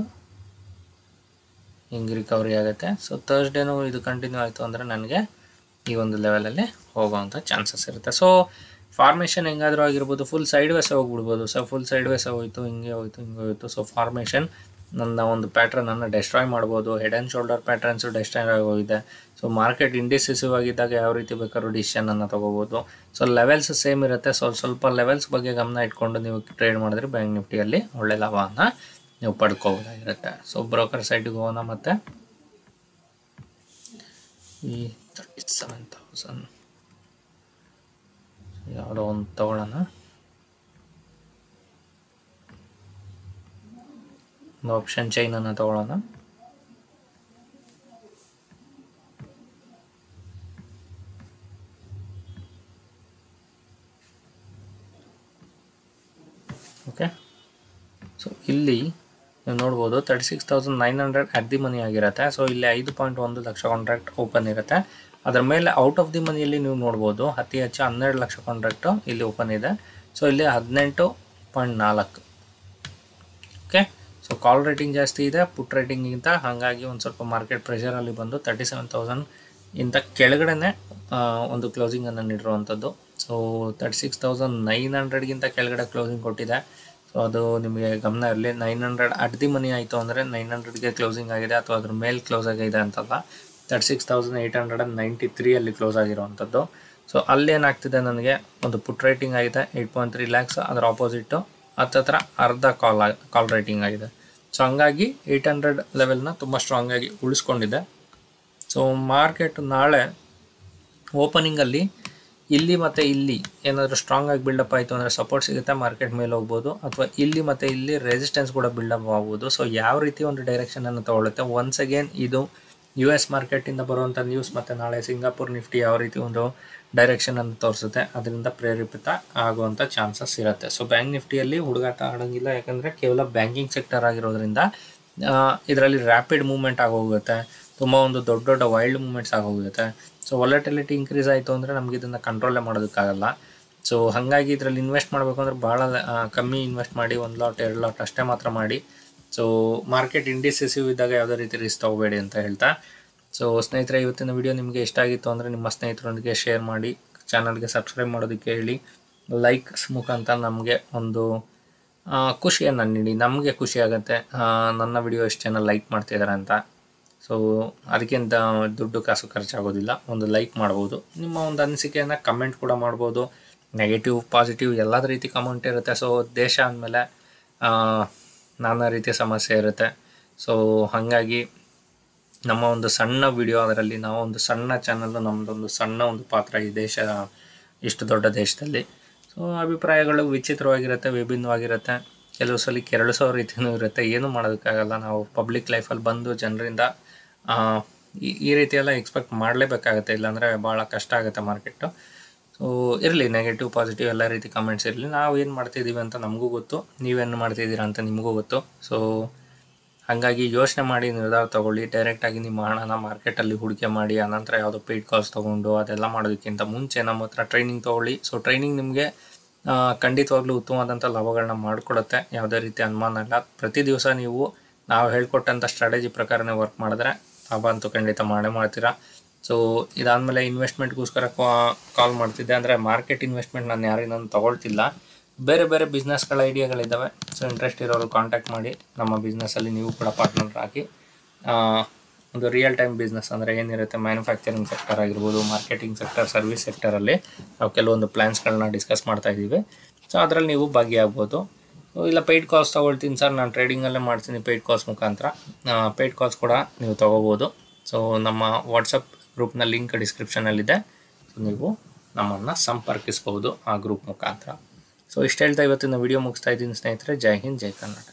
ಹಿಂಗೆ ರಿಕವರಿ ಆಗುತ್ತೆ. ಸೊ ಥರ್ಸ್ಡೇನೂ ಇದು ಕಂಟಿನ್ಯೂ ಆಯಿತು ಅಂದರೆ ನನಗೆ ಈ ಒಂದು ಲೆವೆಲಲ್ಲಿ ಹೋಗೋವಂಥ ಚಾನ್ಸಸ್ ಇರುತ್ತೆ. ಸೊ ಫಾರ್ಮೇಷನ್ ಹೆಂಗಾದರೂ ಆಗಿರ್ಬೋದು, ಫುಲ್ ಸೈಡ್ ವೇಸೇ ಹೋಗ್ಬಿಡ್ಬೋದು. ಸೊ ಫುಲ್ ಸೈಡ್ ವೇಸೇ ಹೋಯಿತು, ಹಿಂಗೆ ಹೋಯಿತು, ಹಿಂಗೆ ಹೋಯಿತು. ಸೊ ಫಾರ್ಮೇಷನ್ ನನ್ನ ಒಂದು ಪ್ಯಾಟ್ರನನ್ನು ಡೆಸ್ಟ್ರಾಯ್ ಮಾಡ್ಬೋದು. Head and shoulder patterns destroy ಆಗೋಗಿದೆ. ಸೊ ಮಾರ್ಕೆಟ್ ಇಂಡಿಸಿಸಿವ್ ಆಗಿದ್ದಾಗ ಯಾವ ರೀತಿ ಬೇಕಾದ್ರೂ ಡಿಸಿಷನನ್ನು ತೊಗೋಬೋದು. ಸೊ ಲೆವೆಲ್ಸ್ ಸೇಮ್ ಇರುತ್ತೆ. ಸೊ ಸ್ವಲ್ಪ ಲೆವೆಲ್ಸ್ ಬಗ್ಗೆ ಗಮನ ಇಟ್ಕೊಂಡು ನೀವು ಟ್ರೇಡ್ ಮಾಡಿದ್ರೆ ಬ್ಯಾಂಕ್ ನಿಫ್ಟಿಯಲ್ಲಿ ಒಳ್ಳೆ ಲಾಭವನ್ನು ನೀವು ಪಡ್ಕೋಬೋದಾಗಿರುತ್ತೆ. ಸೊ ಬ್ರೋಕರ್ ಸೈಟಿಗೆ ಹೋಗೋಣ. ಮತ್ತು ಈ ತರ್ಟಿ ಸೆವೆನ್ ತೌಸಂಡ್ ಯಾವುದೋ ಒಂದು ತೊಗೊಳ್ಳೋಣ. ಒಂದು ಆಪ್ಷನ್ ಚೈನನ್ನು ತೊಗೊಳ್ಳೋಣ. ಓಕೆ, ಸೊ ಇಲ್ಲಿ ನೀವು ನೋಡ್ಬೋದು thirty six thousand nine hundred at the money ಆಗಿರುತ್ತೆ. ಸೊ ಇಲ್ಲಿ ಐದು ಪಾಯಿಂಟ್ ಒಂದು ಲಕ್ಷ ಕಾಂಟ್ರಾಕ್ಟ್ ಓಪನ್ ಇರುತ್ತೆ. ಅದರ ಮೇಲೆ ಔಟ್ ಆಫ್ ದಿ ಮನಿಯಲ್ಲಿ ನೀವು ನೋಡ್ಬೋದು ಅತಿ ಹೆಚ್ಚು ಹನ್ನೆರಡು ಲಕ್ಷ ಕಾಂಟ್ರಾಕ್ಟು ಇಲ್ಲಿ ಓಪನ್ ಇದೆ. ಸೊ ಇಲ್ಲಿ ಹದಿನೆಂಟು ಪಾಯಿಂಟ್ ನಾಲ್ಕು. ಓಕೆ, ಸೊ ಕಾಲ್ ರೇಟಿಂಗ್ ಜಾಸ್ತಿ ಇದೆ ಪುಟ್ ರೇಟಿಂಗಿಂತ, ಹಾಗಾಗಿ ಒಂದು ಸ್ವಲ್ಪ ಮಾರ್ಕೆಟ್ ಪ್ರೆಷರಲ್ಲಿ ಬಂದು ತರ್ಟಿ ಸೆವೆನ್ ತೌಸಂಡ್ ಇಂಥ ಕೆಳಗಡೆ ಒಂದು ಕ್ಲೋಸಿಂಗನ್ನು ನೀಡಿರುವಂಥದ್ದು. So thirty six thousand nine ಹಂಡ್ರೆಡ್ಗಿಂತ ಕೆಳಗಡೆ ಕ್ಲೋಸಿಂಗ್ ಕೊಟ್ಟಿದೆ. ಸೊ ಅದು ನಿಮಗೆ ಗಮನ ಇರಲಿ. Nine hundred at the money ಆಯಿತು ಅಂದರೆ ನೈನ್ ಹಂಡ್ರೆಡ್ಗೆ ಕ್ಲೋಸಿಂಗ್ ಆಗಿದೆ ಅಥವಾ ಅದ್ರ ಮೇಲೆ ಕ್ಲೋಸ್ ಆಗಿದೆ ಅಂತಲ್ಲ. Thirty six thousand eight hundred and ninety ತ್ರೀಯಲ್ಲಿ ಕ್ಲೋಸ್ ಆಗಿರುವಂಥದ್ದು. ಸೊ ಅಲ್ಲೇನಾಗ್ತಿದೆ ನನಗೆ ಒಂದು ಪುಟ್ ರೇಟಿಂಗ್ ಆಗಿದೆ ಏಯ್ಟ್ ಪಾಯಿಂಟ್ ತ್ರೀ ಲ್ಯಾಕ್ಸ್, ಅದರ ಆಪೋಸಿಟ್ಟು ಹತ್ತತ್ರ ಅರ್ಧ ಕಾಲ್ ಕಾಲ್ ರೇಟಿಂಗ್ ಆಗಿದೆ. ಸೊ ಹಂಗಾಗಿ ಏಯ್ಟ್ ಹಂಡ್ರೆಡ್ ಲೆವೆಲ್ನ ತುಂಬ ಸ್ಟ್ರಾಂಗಾಗಿ ಉಳಿಸ್ಕೊಂಡಿದೆ. ಸೊ ಮಾರ್ಕೆಟ್ ನಾಳೆ ಓಪನಿಂಗಲ್ಲಿ ಇಲ್ಲಿ ಮತ್ತು ಇಲ್ಲಿ ಏನಾದರೂ ಸ್ಟ್ರಾಂಗಾಗಿ ಬಿಲ್ಡಪ್ ಆಯಿತು ಅಂದರೆ ಸಪೋರ್ಟ್ ಸಿಗುತ್ತೆ, ಮಾರ್ಕೆಟ್ ಮೇಲೆ ಹೋಗ್ಬೋದು, ಅಥವಾ ಇಲ್ಲಿ ಮತ್ತು ಇಲ್ಲಿ ರೆಸಿಸ್ಟೆನ್ಸ್ ಕೂಡ ಬಿಲ್ಡಪ್ ಆಗ್ಬೋದು. ಸೊ ಯಾವ ರೀತಿ ಒಂದು ಡೈರೆಕ್ಷನನ್ನು ತೊಗೊಳುತ್ತೆ, ಒನ್ಸ್ ಅಗೇನ್ ಇದು ಯು ಎಸ್ ಮಾರ್ಕೆಟಿಂದ ಬರುವಂಥ ನ್ಯೂಸ್ ಮತ್ತು ನಾಳೆ ಸಿಂಗಾಪುರ್ ನಿಫ್ಟಿ ಯಾವ ರೀತಿ ಒಂದು ಡೈರೆಕ್ಷನನ್ನು ತೋರಿಸುತ್ತೆ, ಅದರಿಂದ ಪ್ರೇರೇಪಿತ ಆಗುವಂಥ ಚಾನ್ಸಸ್ ಇರುತ್ತೆ. ಸೊ ಬ್ಯಾಂಕ್ ನಿಫ್ಟಿಯಲ್ಲಿ ಹುಡುಗಾಟ ಆಡೋಂಗಿಲ್ಲ, ಯಾಕಂದರೆ ಕೇವಲ ಬ್ಯಾಂಕಿಂಗ್ ಸೆಕ್ಟರ್ ಆಗಿರೋದ್ರಿಂದ ಇದರಲ್ಲಿ ರ್ಯಾಪಿಡ್ ಮೂವ್ಮೆಂಟ್ ಆಗೋಗುತ್ತೆ, ತುಂಬ ಒಂದು ದೊಡ್ಡ ದೊಡ್ಡ ವೈಲ್ಡ್ ಮೂವ್ಮೆಂಟ್ಸ್ ಆಗೋಗುತ್ತೆ. ಸೊ ವಾಲಟಿಲಿಟಿ ಇನ್ಕ್ರೀಸ್ ಆಯಿತು ಅಂದರೆ ನಮಗೆ ಇದನ್ನು ಕಂಟ್ರೋಲೇ ಮಾಡೋದಕ್ಕಾಗಲ್ಲ. ಸೊ ಹಾಗಾಗಿ ಇದರಲ್ಲಿ ಇನ್ವೆಸ್ಟ್ ಮಾಡಬೇಕು ಅಂದರೆ ಭಾಳ ಕಮ್ಮಿ ಇನ್ವೆಸ್ಟ್ ಮಾಡಿ, ಒಂದು ಲಾಟ್ ಎರಡು ಲಾಟ್ ಅಷ್ಟೇ ಮಾತ್ರ ಮಾಡಿ. ಸೊ ಮಾರ್ಕೆಟ್ ಇಂಡಿಸಿಸಿವ್ ಇದ್ದಾಗ ಯಾವುದೇ ರೀತಿ ರಿಸ್ಕ್ ತೊಗೋಬೇಡಿ ಅಂತ ಹೇಳ್ತಾ, ಸೊ ಸ್ನೇಹಿತರೆ ಇವತ್ತಿನ ವಿಡಿಯೋ ನಿಮಗೆ ಇಷ್ಟ ಆಗಿತ್ತು ಅಂದರೆ ನಿಮ್ಮ ಸ್ನೇಹಿತರೊಂದಿಗೆ ಶೇರ್ ಮಾಡಿ, ಚಾನಲ್ಗೆ ಸಬ್ಸ್ಕ್ರೈಬ್ ಮಾಡೋದಕ್ಕೆ ಹೇಳಿ, ಲೈಕ್ಸ್ ಮುಖಾಂತರ ನಮಗೆ ಒಂದು ಖುಷಿಯನ್ನು ನೀಡಿ, ನಮಗೆ ಖುಷಿ ಆಗುತ್ತೆ ನನ್ನ ವಿಡಿಯೋ ಎಷ್ಟು ಜನ ಲೈಕ್ ಮಾಡ್ತಿದ್ದಾರೆ ಅಂತ. ಸೊ ಅದಕ್ಕಿಂತ ದುಡ್ಡು ಕಾಸು ಖರ್ಚಾಗೋದಿಲ್ಲ, ಒಂದು ಲೈಕ್ ಮಾಡ್ಬೋದು, ನಿಮ್ಮ ಒಂದು ಅನಿಸಿಕೆಯನ್ನು ಕಮೆಂಟ್ ಕೂಡ ಮಾಡ್ಬೋದು, ನೆಗೆಟಿವ್ ಪಾಸಿಟಿವ್ ಎಲ್ಲದ ರೀತಿ ಕಮೆಂಟ್ ಇರುತ್ತೆ. ಸೊ ದೇಶ ಅಂದಮೇಲೆ ನಾನಾ ರೀತಿಯ ಸಮಸ್ಯೆ ಇರುತ್ತೆ. ಸೊ ಹಾಗಾಗಿ ನಮ್ಮ ಒಂದು ಸಣ್ಣ ವಿಡಿಯೋ, ಅದರಲ್ಲಿ ನಾವು ಒಂದು ಸಣ್ಣ ಚಾನಲ್ಲು, ನಮ್ಮದೊಂದು ಸಣ್ಣ ಒಂದು ಪಾತ್ರ ಈ ದೇಶ, ಇಷ್ಟು ದೊಡ್ಡ ದೇಶದಲ್ಲಿ. ಸೊ ಅಭಿಪ್ರಾಯಗಳು ವಿಚಿತ್ರವಾಗಿರುತ್ತೆ, ವಿಭಿನ್ನವಾಗಿರುತ್ತೆ, ಕೆಲವು ಸಲ ಕೆರಳಿಸೋ ರೀತಿಯೂ ಇರುತ್ತೆ, ಏನೂ ಮಾಡೋದಕ್ಕಾಗಲ್ಲ. ನಾವು ಪಬ್ಲಿಕ್ ಲೈಫಲ್ಲಿ ಬಂದು ಜನರಿಂದ ಈ ರೀತಿಯೆಲ್ಲ ಎಕ್ಸ್ಪೆಕ್ಟ್ ಮಾಡಲೇಬೇಕಾಗತ್ತೆ, ಇಲ್ಲಾಂದರೆ ಭಾಳ ಕಷ್ಟ ಆಗುತ್ತೆ ಮಾರ್ಕೆಟು. ಸೊ ಇರಲಿ, ನೆಗೆಟಿವ್ ಪಾಸಿಟಿವ್ ಎಲ್ಲ ರೀತಿ ಕಮೆಂಟ್ಸ್ ಇರಲಿ, ನಾವು ಏನು ಮಾಡ್ತಿದ್ದೀವಿ ಅಂತ ನಮಗೂ ಗೊತ್ತು, ನೀವೇನು ಮಾಡ್ತಿದ್ದೀರಾ ಅಂತ ನಿಮಗೂ ಗೊತ್ತು. ಸೊ ಹಾಗಾಗಿ ಯೋಚನೆ ಮಾಡಿ ನಿರ್ಧಾರ ತೊಗೊಳ್ಳಿ. ಡೈರೆಕ್ಟಾಗಿ ನಿಮ್ಮ ಹಣನ ಮಾರ್ಕೆಟಲ್ಲಿ ಹೂಡಿಕೆ ಮಾಡಿ, ಆನಂತರ ಯಾವುದೋ ಪೇಯ್ಡ್ ಕಾಲ್ಸ್ ತೊಗೊಂಡು ಅದೆಲ್ಲ ಮಾಡೋದಕ್ಕಿಂತ ಮುಂಚೆ ನಮ್ಮ ಹತ್ರ ಟ್ರೈನಿಂಗ್ ತೊಗೊಳ್ಳಿ. ಸೊ ಟ್ರೈನಿಂಗ್ ನಿಮಗೆ ಖಂಡಿತವಾಗ್ಲೂ ಉತ್ತಮವಾದಂಥ ಲಾಭಗಳನ್ನ ಮಾಡಿಕೊಡುತ್ತೆ, ಯಾವುದೇ ರೀತಿ ಅನುಮಾನ ಇಲ್ಲ. ಪ್ರತಿ ದಿವಸ ನೀವು ನಾವು ಹೇಳ್ಕೊಟ್ಟಂಥ ಸ್ಟ್ರಾಟಜಿ ಪ್ರಕಾರನೇ ವರ್ಕ್ ಮಾಡಿದ್ರೆ ಲಾಭ ಅಂತೂ ಖಂಡಿತ ಮಾಡೇ ಮಾಡ್ತೀರಾ. ಸೊ ಇದಾದಮೇಲೆ ಇನ್ವೆಸ್ಟ್ಮೆಂಟ್ಗೋಸ್ಕರ ಕಾಲ್ ಮಾಡ್ತಿದ್ದೆ, ಅಂದರೆ ಮಾರ್ಕೆಟ್ ಇನ್ವೆಸ್ಟ್ಮೆಂಟ್ ನಾನು ಯಾರಿಗೂ ತೊಗೊಳ್ತಿಲ್ಲ, ಬೇರೆ ಬೇರೆ ಬಿಸ್ನೆಸ್ಗಳ ಐಡಿಯಾಗಳಿದ್ದಾವೆ. ಸೊ ಇಂಟ್ರೆಸ್ಟ್ ಇರೋರು ಕಾಂಟ್ಯಾಕ್ಟ್ ಮಾಡಿ, ನಮ್ಮ ಬಿಸ್ನೆಸ್ಸಲ್ಲಿ ನೀವು ಕೂಡ ಪಾರ್ಟ್ನರ್ ಆಗಿ ಒಂದು ರಿಯಲ್ ಟೈಮ್ ಬಿಸ್ನೆಸ್ ಅಂದರೆ ಏನಿರುತ್ತೆ, ಮ್ಯಾನುಫ್ಯಾಕ್ಚರಿಂಗ್ ಸೆಕ್ಟರ್ ಆಗಿರ್ಬೋದು, ಮಾರ್ಕೆಟಿಂಗ್ ಸೆಕ್ಟರ್, ಸರ್ವಿಸ್ ಸೆಕ್ಟರಲ್ಲಿ ನಾವು ಕೆಲವೊಂದು ಪ್ಲ್ಯಾನ್ಸ್ಗಳನ್ನ ಡಿಸ್ಕಸ್ ಮಾಡ್ತಾ ಇದ್ದೀವಿ. ಸೊ ಅದರಲ್ಲಿ ನೀವು ಭಾಗಿಯಾಗ್ಬೋದು. ಇಲ್ಲ ಪೇಯ್ಡ್ ಕಾಲ್ಸ್ ತೊಗೊಳ್ತೀನಿ ಸರ್, ನಾನು ಟ್ರೇಡಿಂಗಲ್ಲೇ ಮಾಡ್ತೀನಿ ಪೇಯ್ಡ್ ಕಾಲ್ಸ್ ಮುಖಾಂತರ, ಪೇಯ್ಡ್ ಕಾಲ್ಸ್ ಕೂಡ ನೀವು ತೊಗೋಬೋದು. ಸೊ ನಮ್ಮ ವಾಟ್ಸಪ್ ಗ್ರೂಪ್ನ ಲಿಂಕ್ ಡಿಸ್ಕ್ರಿಪ್ಷನಲ್ಲಿದೆ, ಸೊ ನೀವು ನಮ್ಮನ್ನು ಸಂಪರ್ಕಿಸ್ಬೋದು ಆ ಗ್ರೂಪ್ ಮುಖಾಂತರ. ಸೊ ಇಷ್ಟು ಹೇಳ್ತಾ ಇವತ್ತಿನ ವಿಡಿಯೋ ಮುಗಿಸ್ತಾ ಇದ್ದೀನಿ ಸ್ನೇಹಿತರೆ. ಜೈ ಹಿಂದ್, ಜೈ ಕರ್ನಾಟಕ.